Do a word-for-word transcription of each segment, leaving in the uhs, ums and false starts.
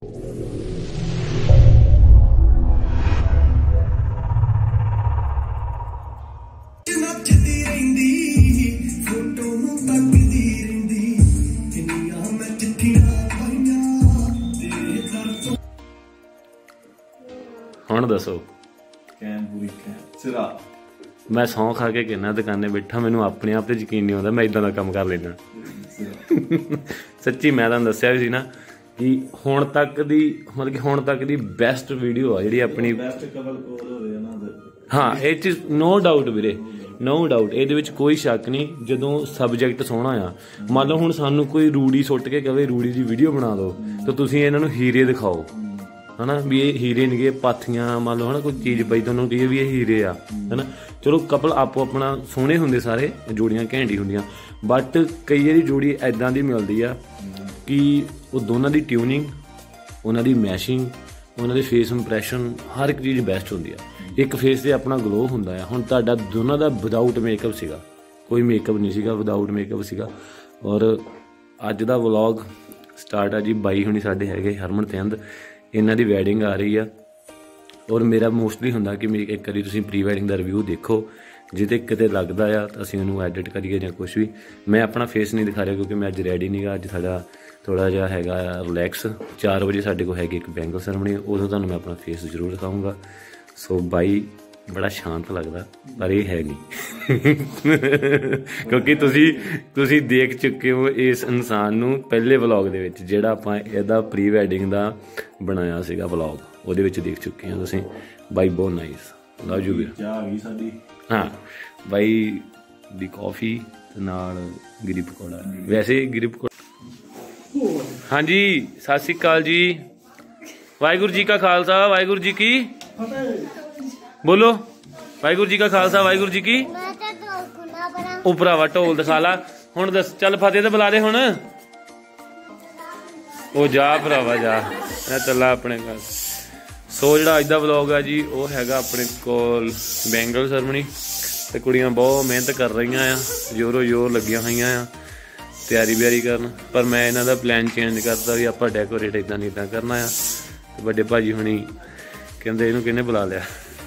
ਹੁਣ ਦੱਸੋ मैं सौ खा के कहना दुकाने बैठा मैनू अपने आप ते यकीन नहीं आता मैं इदां दा काम कर लेना सच्ची मैं तुहानूं दस्सिया भी सी ना कि हुण तक दी मतलब कि हुण तक दी बेस्ट वीडियो आ जिहड़ी अपनी हाँ ये चीज़ नो डाउट वीरे नो डाउट ये कोई शक नहीं जदों सबजैक्ट सोहना आ मान लो हुण सानू कोई रूड़ी सुट के कहे रूड़ी की वीडियो बना दो तो तुसीं इन्हां नूं हीरे दिखाओ है ना भी ये हीरे नहीं पाथियां मान लो है ना कोई चीज़ पई तो उन्होंने कहिए भी ये हीरे आ है ना चलो कपल आपो अपना सोहने होंदे सारे जोड़ियां घैंटी होंदियां बट कई बारी जोड़ी ऐदां दी मिलदी आ कि वो दोनों की ट्यूनिंग उन्हां दी मैशिंग उन्हां दे फेस इंप्रैशन हर एक चीज़ बेस्ट होंदी आ एक फेस से अपना ग्लो हुंदा आ हुण तुहाडा दोनों का विदाउट मेकअप सीगा कोई मेकअप नहीं सीगा विदाउट मेकअप सीगा और अज दा व्लॉग स्टार्ट आ जी बाई हुणी साडे हैगे हरमन ते अंद इन्हां दी वैडिंग आ रही है और मेरा मोस्टली हुंदा कि मेरी एक बारी तुसीं प्री वैडिंग का रिव्यू देखो जिते किते लगता आ तो असीं उहनूं एडिट करिए जां कुछ भी मैं अपना फेस नहीं दिखा रहा क्योंकि मैं अज रैडी नहीं गा अज साडा थोड़ा जिहा हैगा रिलैक्स चार बजे साडे कोल हैगी एक बैंगल सैरेमनी उदों तुहानूं मैं अपना फेस जरूर दिखाऊँगा सो बाई बड़ा शांत लगता पर यह है नहीं क्योंकि तुसी तुसी देख चुके हो इस इंसान नूं पहले व्लॉग दे विच जिहड़ा आपां इहदा प्री वैडिंग दा बनाया सीगा व्लॉग ਉਹਦੇ ਵਿੱਚ देख चुके हैं तुसीं बाई बहुत नाइस लव यू ਵੀਰ ਆ ਗਈ ਸਾਡੀ हाँ बाई दी कॉफ़ी ते नाल गिरी पकौड़ा वैसे गिरी पकौड़ा हाँ जी सत श्री अकाल जी वाहिगुरू जी का खालसा वाहिगुरू जी की बोलो वाहिगुरू जी का खालसा वाहिगुरू जी की उपरावा ढोल दिखा ला हुण दस चल फतेह ते बुला दे हुण ओ जा भरावा जा मैं चला अपने घर सो जो अज का व्लॉग है जी वो हैगा अपने कोल बैंगल सैरेमनी तो कुड़ियाँ बहुत मेहनत कर रही आ जोरों जोर लगिया हुई आ तैयारी व्यारी करन पर मैं इन्हों का प्लान चेंज करता भी आप डेकोरेट इदा नहीं इदा करना आ तो बड़े भाजी हुणी कहते इनू किन्ने बुला लिया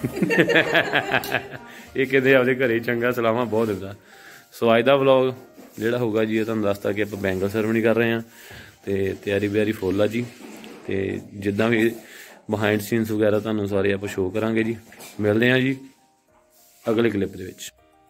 ये कहते आपके घरे चंगा सलाह बहुत दिता सो अज का व्लॉग जोड़ा होगा जी तुहानूं दसता कि आप बैंगल सैरेमनी कर रहे हैं तो तैयारी व्यारी फुल आ जी तो जिदा भी बिहाइंड सीन्स वगैरह तुहानूं सारे आप शो करांगे जी मिलते हैं जी अगले क्लिप दे विच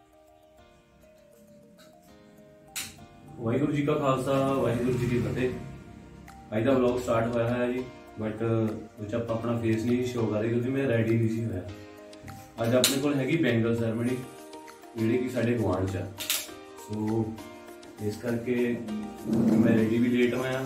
वाहिगुरू जी का खालसा वाहिगुरू जी की फतेह अज का व्लॉग स्टार्ट होया है जी बट उस आप अपना फेस नहीं शो कर रहे क्योंकि मैं रेडी नहीं सी होया अज अपने कोल हैगी बैंगल सैरेमनी जिहड़ी कि साडे गुआंढ च सो इस करके मैं रेडी भी लेट होया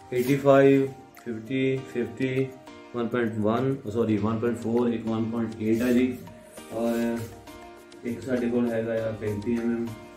eighty five fifty fifty one point one sorry one point four एक वन पॉइंट एट है जी और एक साढ़े को हैगा पैंती एम एम